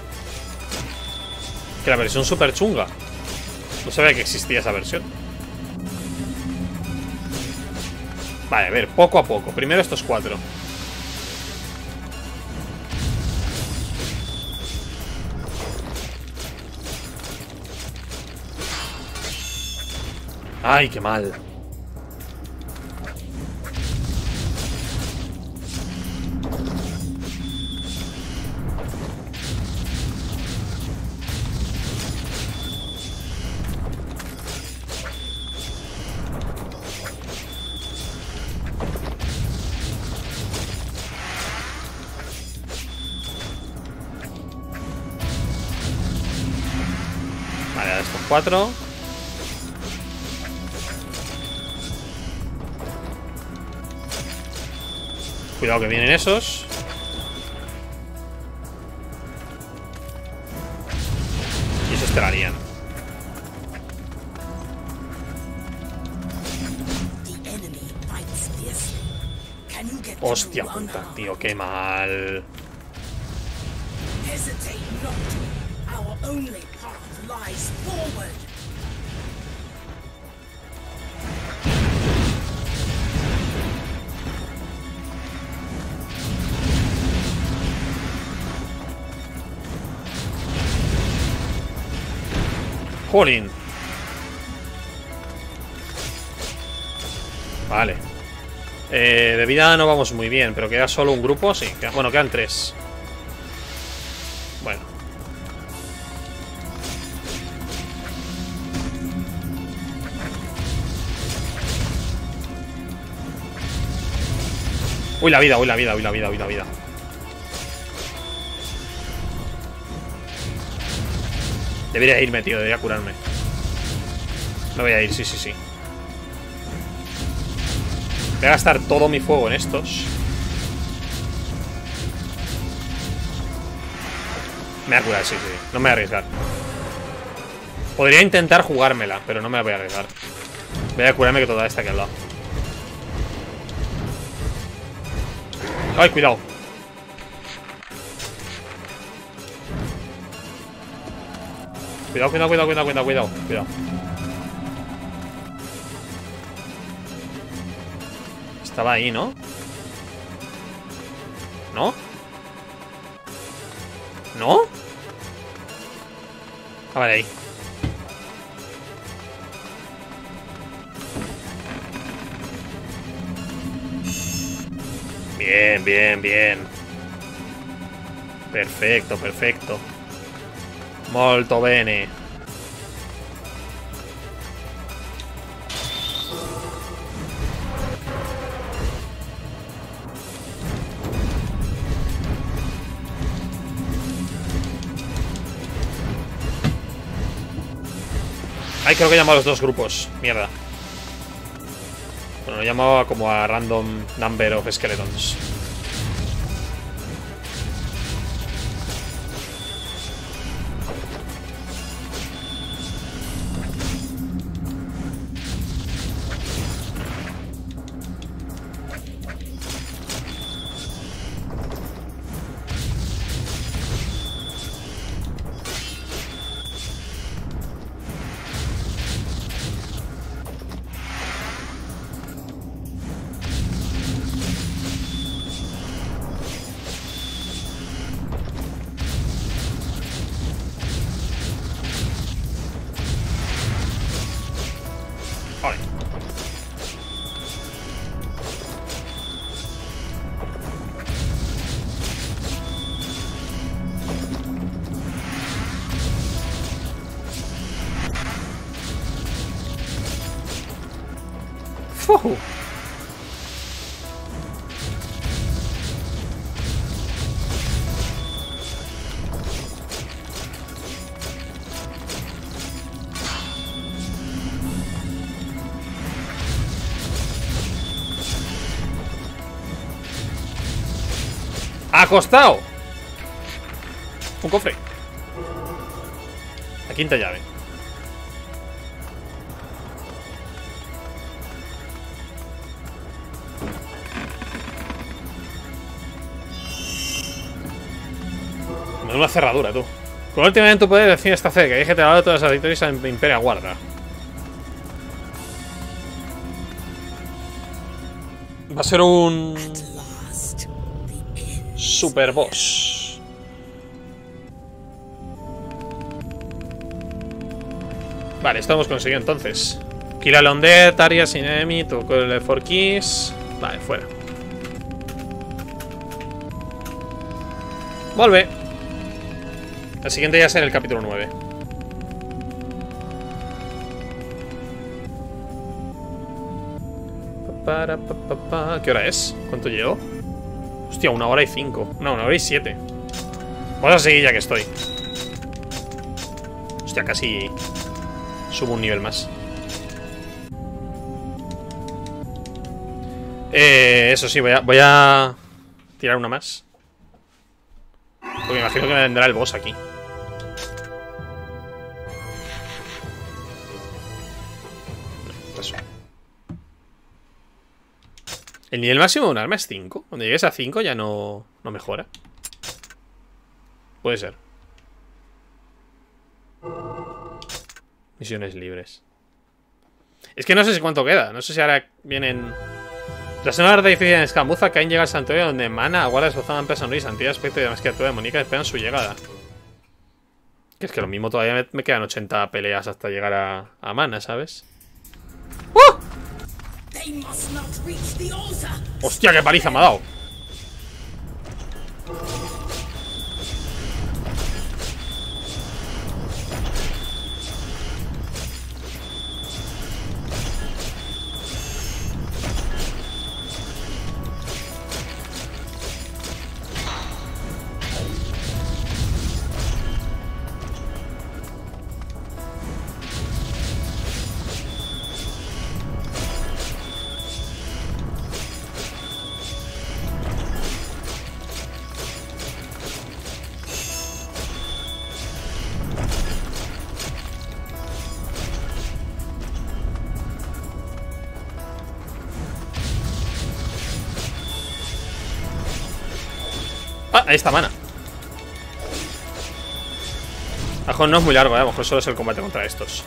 Que la versión super chunga. No sabía que existía esa versión. Vale, a ver, poco a poco. Primero estos cuatro. Ay, qué mal. Cuatro. Cuidado que vienen esos. Y esos te la harían. Hostia puta, tío, qué mal. Lies forward. Jolín. Vale. Eh, de vida no vamos muy bien, pero queda solo un grupo, sí. Queda, bueno, quedan tres. Bueno. Uy, la vida, uy, la vida, uy, la vida, uy, la vida. Debería irme, tío, debería curarme. No voy a ir, sí, sí, sí. Voy a gastar todo mi fuego en estos. Me voy a curar, sí, sí. No me voy a arriesgar. Podría intentar jugármela, pero no me la voy a arriesgar. Voy a curarme que toda esta aquí al lado. ¡Ay, cuidado! Cuidado, cuidado, cuidado, cuidado, cuidado, cuidado, cuidado. Estaba ahí, ¿no? ¿No? ¿No? Ah, vale, ahí. Bien, bien, bien. Perfecto, perfecto. Molto bene. Ay, creo que he llamado a los dos grupos. Mierda. Bueno, lo he llamado como a random number of skeletons. ¡Fuhu! ¡Acostado! Un cofre. La quinta llave. Me da una cerradura, tú. Con la última vez tu poder decir esta cerca. Dije te ha dado todas las victorias en Imperia Guarda. Va a ser un super boss. Vale, esto hemos conseguido entonces. Kill al Undead, Aria sin enemy, tocó el four keys. Vale, fuera. Vuelve. El siguiente ya será el capítulo nueve. Para, pa, pa, pa. ¿Qué hora es? ¿Cuánto llevo? Hostia, una hora y cinco. No, una hora y siete. Vamos a seguir ya que estoy. Hostia, casi subo un nivel más. Eh, eso sí, voy a, voy a tirar una más. Porque me imagino que me vendrá el boss aquí. Eso. El nivel máximo de un arma es cinco. Cuando llegues a cinco ya no, no mejora. Puede ser. Misiones libres. Es que no sé si cuánto queda. No sé si ahora vienen... Tras una ardida difícil en Escambuza, Cain llega al santuario donde Mana aguarda esbozada amplia sonrisa, antigua aspecto y demás criatura demoníaca esperan su llegada. Que es que lo mismo todavía me, me quedan ochenta peleas hasta llegar a, a Mana, ¿sabes? ¡Uh! ¡Hostia, qué paliza me ha dado! ahí está mana. A lo mejor no es muy largo, ¿eh? A lo mejor solo es el combate contra estos.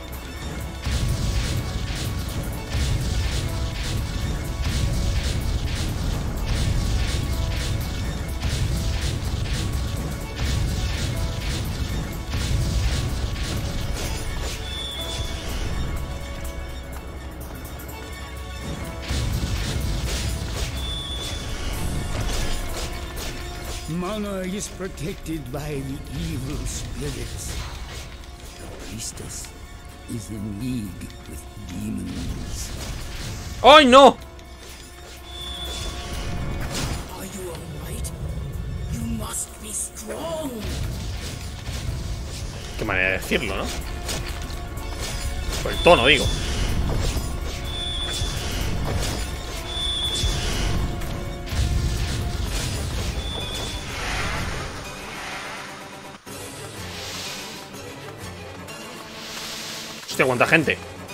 Mana is protected by the evil spirits. The priestess is in league with demons. ¡Ay, no! Are you alright? You must be strong. Qué manera de decirlo, ¿no? Por el tono, digo. Hostia, cuánta gente.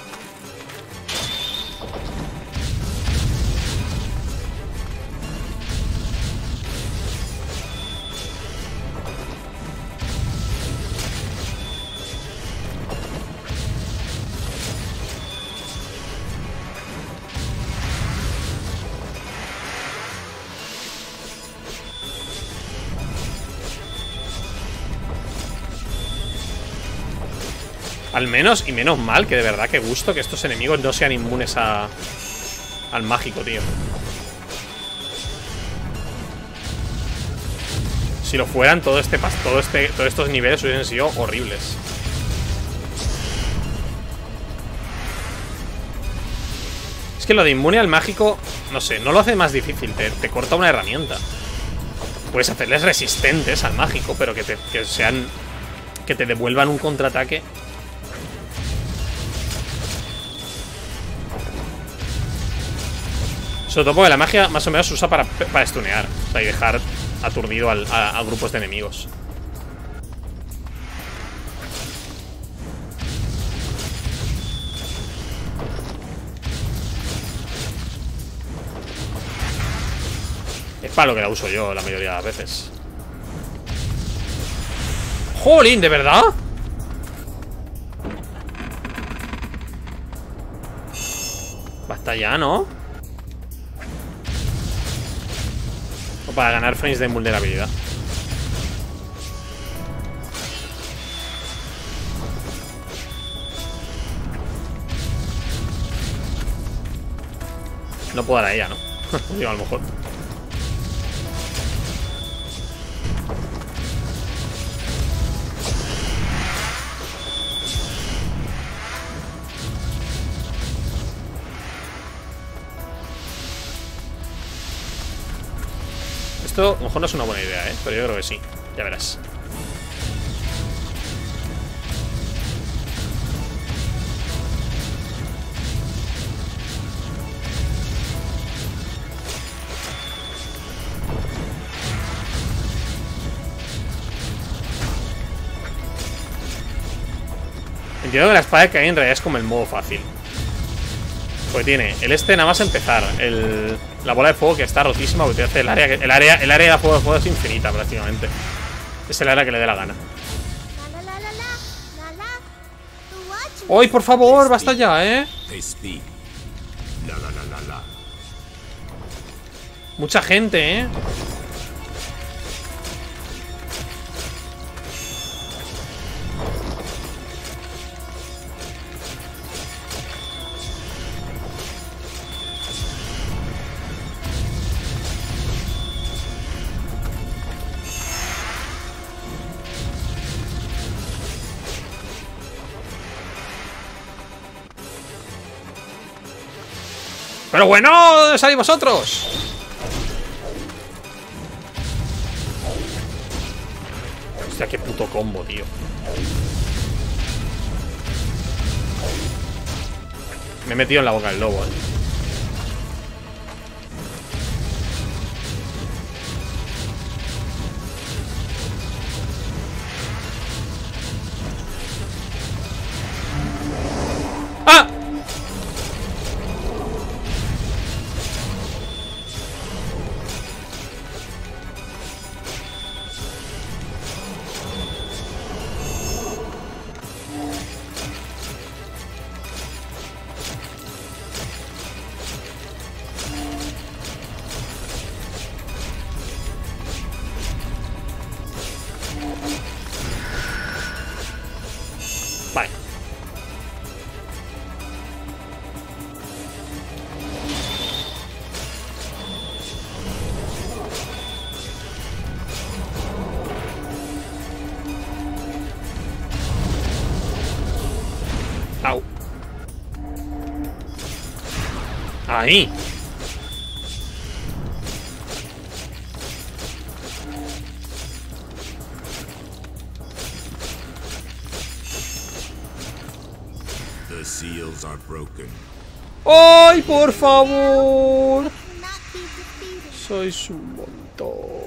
Al menos, y menos mal, que de verdad que gusto que estos enemigos no sean inmunes a al mágico, tío. Si lo fueran, todo este, todo este, todos estos niveles hubiesen sido horribles. Es que lo de inmune al mágico, no sé, no lo hace más difícil, te, te corta una herramienta. Puedes hacerles resistentes al mágico, pero que, te, que sean, que te devuelvan un contraataque. Sobre todo porque la magia más o menos se usa para, para stunear, o sea, y dejar aturdido al, a, a grupos de enemigos. Es para lo que la uso yo la mayoría de las veces. ¡Jolín! ¿De verdad? Basta ya, ¿no? Para ganar frames de invulnerabilidad. No puedo dar a ella, ¿no? Digo, a lo mejor. Esto a lo mejor no es una buena idea, ¿eh? Pero yo creo que sí. Ya verás. Entiendo que la espada de Caín en realidad es como el modo fácil. Porque tiene el este nada más empezar. El... La bola de fuego que está rotísima porque te hace el área, el área, el área de fuego de fuego es infinita prácticamente. Es el área que le dé la gana. ¡Ay, por favor! ¡Basta ya, eh! Mucha gente, eh. ¡Pero bueno! ¿Dónde salís vosotros? Hostia, qué puto combo, tío. Me he metido en la boca del lobo, eh. ¡Ah! Ahí. The seals are broken. ¡Ay, por favor! Cannot be defeated. Sois un montón.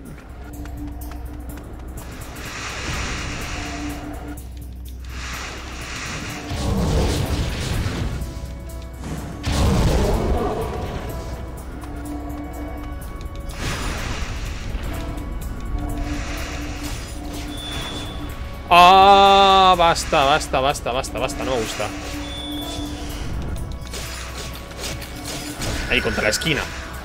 Ah, basta, basta, basta, basta, basta, no me gusta. Ahí, contra la esquina.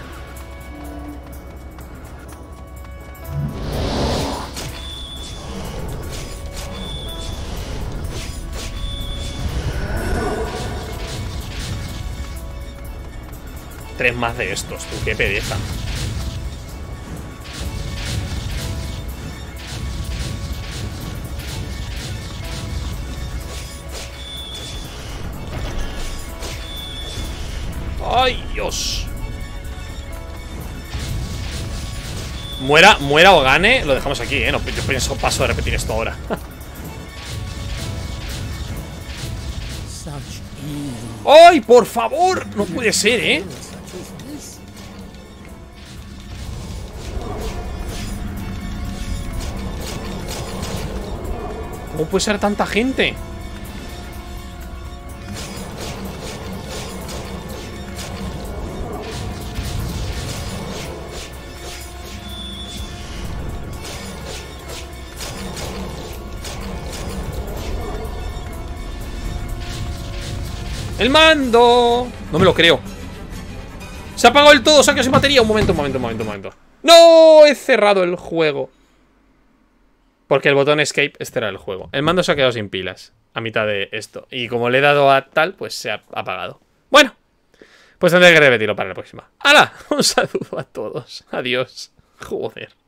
Tres más de estos, tú, qué pereza. ¡Ay, Dios! Muera, muera o gane, lo dejamos aquí, ¿eh? No, yo pienso, paso de repetir esto ahora. Such evil. ¡Ay, por favor! No puede ser, ¿eh? Such as this. ¿Cómo puede ser tanta gente? ¡El mando! No me lo creo. Se ha apagado el todo, saque sin batería. Un momento, un momento, un momento, un momento. ¡No! He cerrado el juego. Porque el botón escape, este era el juego. El mando se ha quedado sin pilas a mitad de esto. Y como le he dado a tal, pues se ha apagado. Bueno, pues tendré que repetirlo para la próxima. ¡Hala! Un saludo a todos. Adiós. Joder.